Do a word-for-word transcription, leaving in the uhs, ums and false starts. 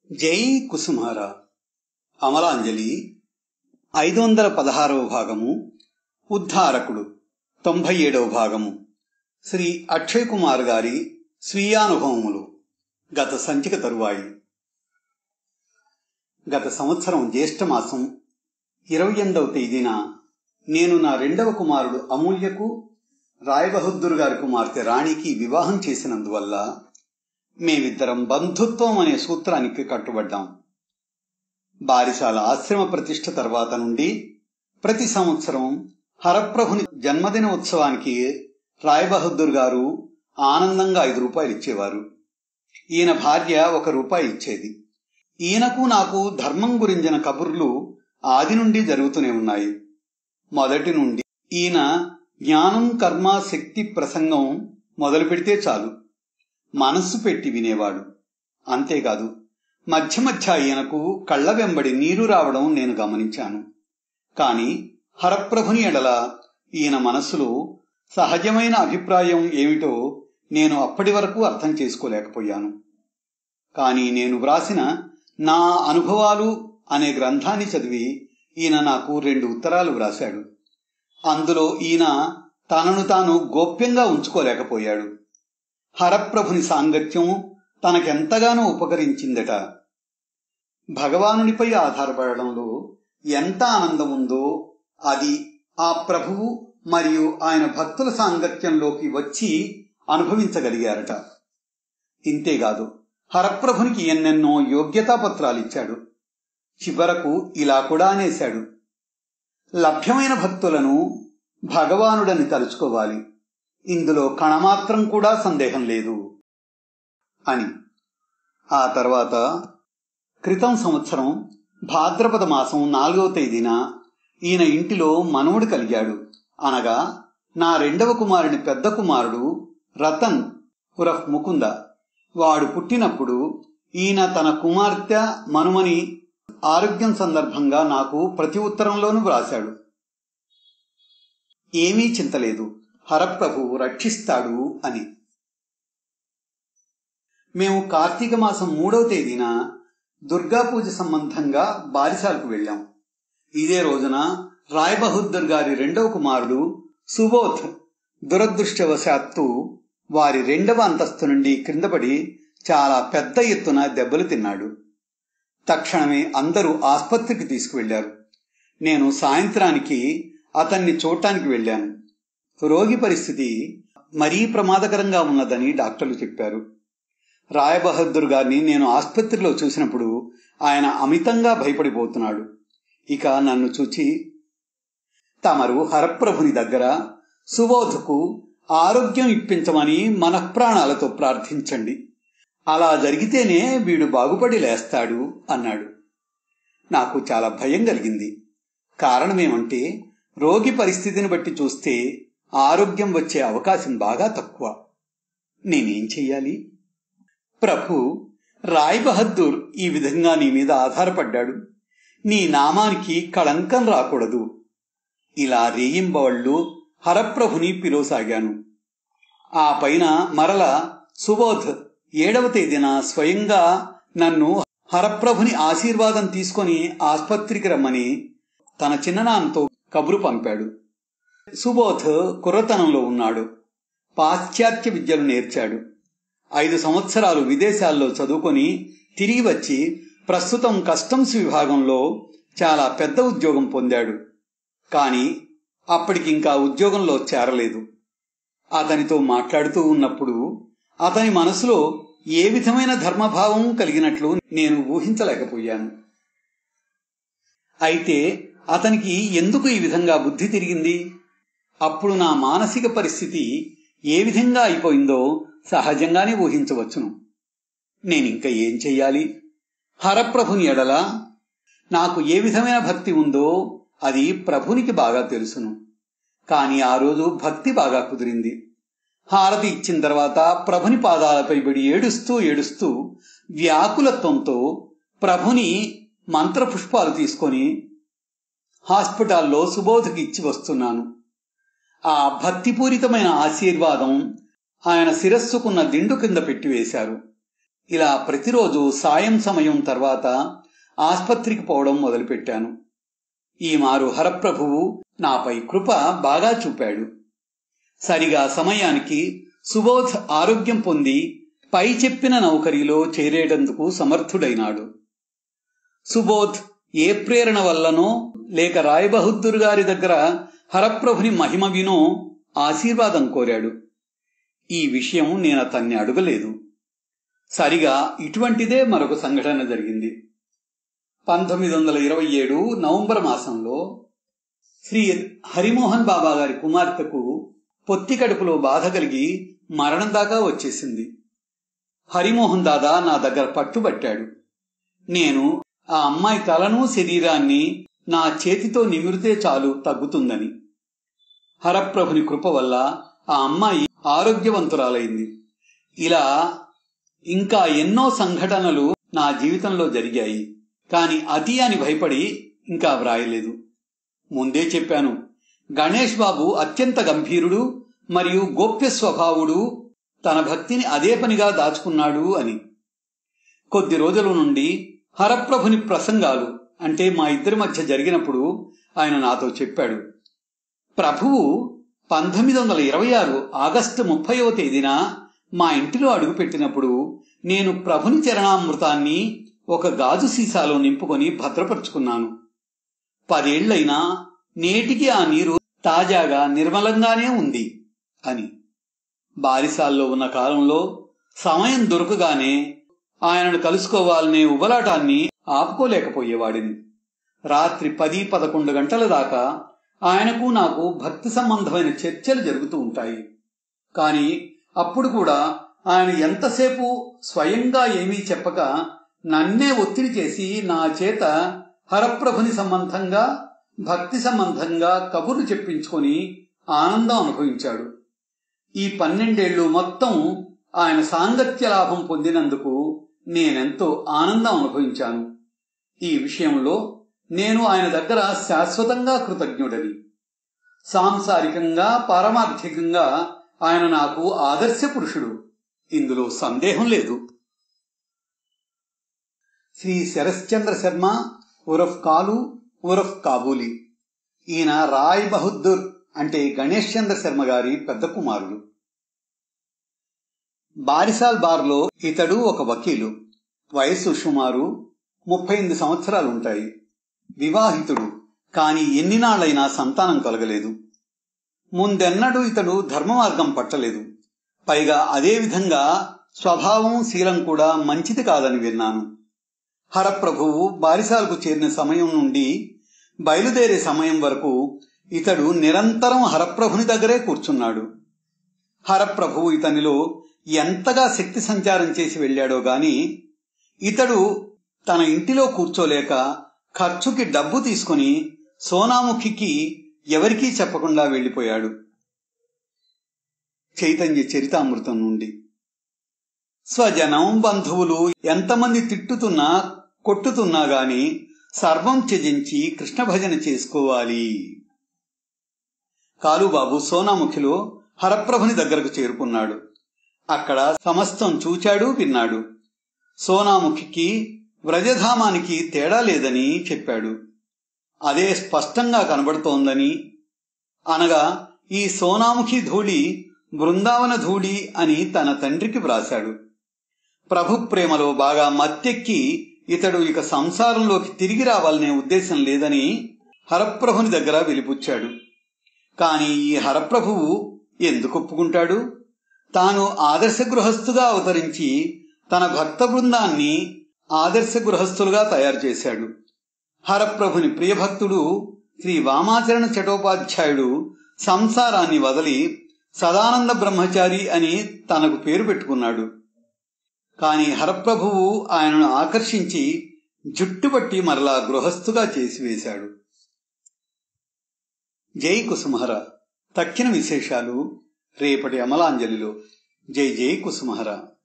జై కుసుమార అమలాంజలి ఐదు వందల పదహారవ భాగము. ఉద్ధారకుడు తొంభై ఏడవ భాగము. శ్రీ అక్షయ్ కుమార్ గారి స్వీయానుభవములు. గత సంచిక తరువాయి. గత సంవత్సరం జ్యేష్ఠమాసం ఇరవై ఎనిమిదవ తేదీన నేను నా రెండవ కుమారుడు అమూల్యకు రాయబహద్దూర్ గారి కుమార్తె రాణికి వివాహం చేసినందువల్ల మేమిద్దరం బంధుత్వం అనే సూత్రానికి కట్టుబడ్డాం. బారిసాల ఆశ్రమ ప్రతిష్ఠ తర్వాత నుండి ప్రతి సంవత్సరం హరప్రభుని జన్మదిన ఉత్సవానికి రాయబహద్దూర్ గారు ఆనందంగా ఐదు రూపాయలు ఇచ్చేవారు. ఈయన భార్య ఒక రూపాయి ఇచ్చేది. ఈయనకు నాకు ధర్మం గురించిన కబుర్లు ఆది నుండి జరుగుతూనే ఉన్నాయి. మొదటి నుండి ఈయన జ్ఞానం కర్మ శక్తి ప్రసంగం మొదలు పెడితే చాలు మనస్సు పెట్టి వినేవాడు. అంతేకాదు, మధ్య మధ్య ఈయనకు కళ్ల వెంబడి నీరు రావడం నేను గమనించాను. కాని హరప్రభుని ఎడల ఈయన మనస్సులో సహజమైన అభిప్రాయం ఏమిటో నేను అప్పటి వరకు అర్థం చేసుకోలేకపోయాను. కాని నేను వ్రాసిన నా అనుభవాలు అనే గ్రంథాన్ని చదివి ఈయన నాకు రెండు ఉత్తరాలు వ్రాశాడు. అందులో ఈయన తనను తాను గోప్యంగా ఉంచుకోలేకపోయాడు. హరప్రభుని సాంగత్యం తనకెంతగానో ఉపకరించిందట. భగవానునిపై ఆధారపడడంలో ఎంత ఆనందం ఉందో అది ఆ ప్రభువు మరియు ఆయన భక్తుల సాంగత్యంలోకి వచ్చి అనుభవించగలిగారట. ఇంతేకాదు, హరప్రభునికి ఎన్నెన్నో యోగ్యతా పత్రాలిచ్చాడు. చివరకు ఇలా కూడా అనేశాడు: లభ్యమైన భక్తులను భగవానుడని తలుచుకోవాలి, ఇందులో కణమాత్రం కూడా సందేహం లేదు అని. ఆ తర్వాత క్రితం సంవత్సరం భాద్రపద మాసం నాలుగవ తేదీన ఈయన ఇంటిలో మనవుడు కలిగాడు. అనగా నా రెండవ కుమారుని పెద్ద కుమారుడు రతన్ ఉరఫ్ ముకుంద. వాడు పుట్టినప్పుడు ఈయన తన కుమార్తె మనుమని ఆరోగ్యం సందర్భంగా నాకు ప్రతి ఉత్తరంలోనూ వ్రాశాడు. ఏమీ చింతలేదు, హరప్రభువు రక్షిస్తాడు అని. మేము కార్తీక మాసం మూడవ తేదీన దుర్గా పూజ సంబంధంగా బారిసాలకు వెళ్ళాం. ఇదే రోజున రాయబహద్దూర్ గారి రెండవ కుమారుడు సుబోధ్ దురదృష్టవశాత్తు వారి రెండవ అంతస్తు నుండి క్రిందపడి చాలా పెద్ద ఎత్తున దెబ్బలు తిన్నాడు. తక్షణమే అందరూ ఆస్పత్రికి తీసుకువెళ్లారు. నేను సాయంత్రానికి అతన్ని చూడటానికి వెళ్ళాను. రోగి పరిస్థితి మరీ ప్రమాదకరంగా ఉన్నదని డాక్టర్లు చెప్పారు. రాయబహద్దూర్ గారిని నేను ఆస్పత్రిలో చూసినప్పుడు ఆయన అమితంగా భయపడిపోతున్నాడు. ఇక నన్ను చూచి, తమరు హరప్రభుని దగ్గర సుబోధకు ఆరోగ్యం ఇప్పించమని మనఃప్రాణాలతో ప్రార్థించండి, అలా జరిగితేనే వీడు బాగుపడి లేస్తాడు అన్నాడు. నాకు చాలా భయం కలిగింది. కారణమేమంటే, రోగి పరిస్థితిని బట్టి చూస్తే ఆరోగ్యం వచ్చే అవకాశం బాగా తక్కువ. నేనేం చెయ్యాలి? ప్రభు, రాయబహద్దూర్ ఈ విధంగా నీ మీద ఆధారపడ్డాడు. నీ నామానికి కళంకం రాకూడదు. ఇలా రేయింబవళ్ళు హరప్రభుని పిలువసాగాను. ఆ పైన మరల సుబోధ్ ఏడవ తేదీన స్వయంగా నన్ను హరప్రభుని ఆశీర్వాదం తీసుకొని ఆస్పత్రికి రమ్మని తన చిన్ననాన్నతో కబురు పంపాడు. సుబోధ్ కుర్రతనంలో ఉన్నాడు. పాశ్చాత్య విద్యలు నేర్చాడు. ఐదు సంవత్సరాలు విదేశాల్లో చదువుకొని తిరిగి వచ్చి ప్రస్తుతం కస్టమ్స్ విభాగంలో చాలా పెద్ద ఉద్యోగం పొందాడు. కాని అప్పటికింకా ఉద్యోగంలో చేరలేదు. అతనితో మాట్లాడుతూ ఉన్నప్పుడు అతని మనసులో ఏ విధమైన ధర్మభావం కలిగినట్లు నేను ఊహించలేకపోయాను. అయితే అతనికి ఎందుకు ఈ విధంగా బుద్ధి తిరిగింది? అప్పుడు నా మానసిక పరిస్థితి ఏ విధంగా అయిపోయిందో సహజంగానే ఊహించవచ్చును. నేనింక ఏం చెయ్యాలి? హరప్రభుని ఎడల నాకు ఏ విధమైన భక్తి ఉందో అది ప్రభునికి బాగా తెలుసును. కాని ఆ రోజు భక్తి బాగా కుదిరింది. హారతి ఇచ్చిన తర్వాత ప్రభుని పాదాలపై పడి ఏడుస్తూ ఏడుస్తూ వ్యాకులత్వంతో ప్రభుని మంత్రపుష్పాలు తీసుకొని హాస్పిటల్లో సుబోధకి ఇచ్చి వస్తున్నాను. ఆ భక్తిపూరితమైన ఆశీర్వాదం ఆయన శిరస్సుకున్న దిండు కింద పెట్టివేశారు. ఇలా ప్రతిరోజు సాయం సమయం తర్వాత ఆస్పత్రికి పోవడం మొదలుపెట్టాను. ఈ మారు హరప్రభువు నాపై కృప బాగా చూపాడు. సరిగా సమయానికి సుబోధ్ ఆరోగ్యం పొంది పై చెప్పిన నౌకరీలో చేరేటందుకు సమర్థుడైనాడు. సుబోధ్ ఏ ప్రేరణ వల్లనో లేక రాయ్ బహదూర్ గారి దగ్గర హరప్రభుని మహిమ వినో ఆశీర్వాదం కోరాడు. ఈ విషయం నేను అతన్ని అడగలేదు. సరిగా ఇటువంటిదే మరొక సంఘటన జరిగింది. పంతొమ్మిది వందల ఇరవై ఏడు నవంబర్ మాసంలో శ్రీ హరిమోహన్ బాబా గారి కుమార్తెకు పొత్తి కడుపులో బాధ కలిగి మరణం దాకా వచ్చేసింది. హరిమోహన్ దాదా నా దగ్గర పట్టుబట్టాడు. నేను ఆ అమ్మాయి తలను శరీరాన్ని నా చేతితో నిమిరితే చాలు తగ్గుతుందని. హరప్రభుని కృప వల్ల ఆ అమ్మాయి ఆరోగ్యవంతురాలైంది. ఇలా ఇంకా ఎన్నో సంఘటనలు నా జీవితంలో జరిగాయి. కాని అతి అని భయపడి ఇంకా వ్రాయలేదు. ముందే చెప్పాను, గణేష్ బాబు అత్యంత గంభీరుడు మరియు గోప్య స్వభావుడు, తన భక్తిని అదే పనిగా దాచుకున్నాడు అని. కొద్ది రోజుల నుండి హరప్రభుని ప్రసంగాలు అంటే మా ఇద్దరి మధ్య జరిగినప్పుడు ఆయన నాతో చెప్పాడు, ప్రభువు పంతొమ్మిది వందల ఇరవై ఆరు ఆగస్టు ముప్పైవ తేదీన మా ఇంటిలో అడుగుపెట్టినప్పుడు నేను ప్రభుని చరణామృతాన్ని ఒక గాజు సీసాలో నింపుకొని భద్రపరుచుకున్నాను. పదేళ్లైనా నేటికి ఆ నీరు తాజాగా నిర్మలంగానే ఉంది అని. బారిసాల్లో ఉన్న కాలంలో సమయం దొరకగానే ఆయనను కలుసుకోవాలనే ఉబలాటాన్ని ఆపుకోలేకపోయేవాడిని. రాత్రి పది పదకొండు గంటల దాకా ఆయనకు నాకు భక్తి సంబంధమైన చర్చలు జరుగుతూ ఉంటాయి. కాని అప్పుడు కూడా ఆయన ఎంతసేపు స్వయంగా ఏమీ చెప్పక నన్నే ఒత్తిడి చేసి నా చేత హరప్రభుని సంబంధంగా భక్తి సంబంధంగా కబుర్లు చెప్పించుకొని ఆనందం అనుభవించాడు. ఈ పన్నెండేళ్లు మొత్తం ఆయన సాంగత్య లాభం పొందినందుకు నేనెంతో ఆనందం అనుభవించాను. ఈ విషయంలో నేను ఆయన దగ్గర శాశ్వతంగా కృతజ్ఞుడని. సాంసారికంగా పారమార్థికంగా ఆయన నాకు ఆదర్శ పురుషుడు, ఇందులో సందేహం లేదు. శ్రీ శరశ్చంద్ర శర్మ ఉరఫ్ కాలు ఉరఫ్ కాబూలి. ఈయన రాయ్ బహదూర్ అంటే గణేష్ చంద్ర శర్మ గారి పెద్ద కుమారుడు. బారిసాల్ బార్లో ఇతడు ఒక వకీలు. వయస్సు సుమారు ముప్పై ఎనిమిది సంవత్సరాలుంటాయి. వివాహితుడు, కాని ఎన్ని నాళ్లైనా సంతానం కలగలేదు. ముందెన్నడూ ఇతడు ధర్మ మార్గం పట్టలేదు. పైగా అదే విధంగా స్వభావం శీలం కూడా మంచిది కాదని విన్నాను. హరప్రభువు బారిసాలకు చేరిన సమయం నుండి బయలుదేరే సమయం వరకు ఇతడు నిరంతరం హరప్రభుని దగ్గరే కూర్చున్నాడు. హరప్రభువు ఇతనిలో ఎంతగా శక్తి సంచారం చేసి వెళ్లాడో గాని ఇతడు తన ఇంటిలో కూర్చోలేక ఖర్చుకి డబ్బు తీసుకుని సోనాముఖికి ఎవరికీ చెప్పకుండా వెళ్లిపోయాడు. చైతన్య చరితామృతం నుండి. స్వజనం బంధువులు ఎంతమంది తిట్టుతున్నా కొట్టుతున్నా గాని సర్వం త్యజించి కృష్ణ భజన చేసుకోవాలి. కాలుబాబు సోనాముఖిలో హరప్రభుని దగ్గరకు చేరుకున్నాడు. అక్కడ సమస్తం చూచాడు, విన్నాడు. సోనాముఖికి వ్రజధామానికి తేడా లేదని చెప్పాడు. అదే స్పష్టంగా కనబడుతోందని, అనగా ఈ సోనాముఖి ధూళి బృందావన ధూళి అని తన తండ్రికి వ్రాశాడు. ప్రభు ప్రేమలో బాగా మత్తెక్కి ఇతడు ఇక సంసారంలోకి తిరిగి రావాలనే ఉద్దేశం లేదని హరప్రభుని దగ్గర వెలిపుచ్చాడు. కాని ఈ హరప్రభువు ఎందుకు ఒప్పుకుంటాడు? తాను ఆదర్శ గృహస్థుగా అవతరించి తన భక్త బృందాన్ని ఆదర్శ గృహస్థులుగా తయారు చేశాడు. హరప్రభుని ప్రియభక్తుడు శ్రీ వామాచరణ చటోపాధ్యాయుడు సంసారాన్ని వదలి సదానంద బ్రహ్మచారి అని తనకు పేరు పెట్టుకున్నాడు. కాని హరప్రభువు ఆయనను ఆకర్షించి జుట్టుపట్టి మరలా గృహస్థుగా చేసివేశాడు. జై కుసుమహర. తక్కిన విశేషాలు రేపటి అమలాంజలిలో. జై జై కుసుమహర.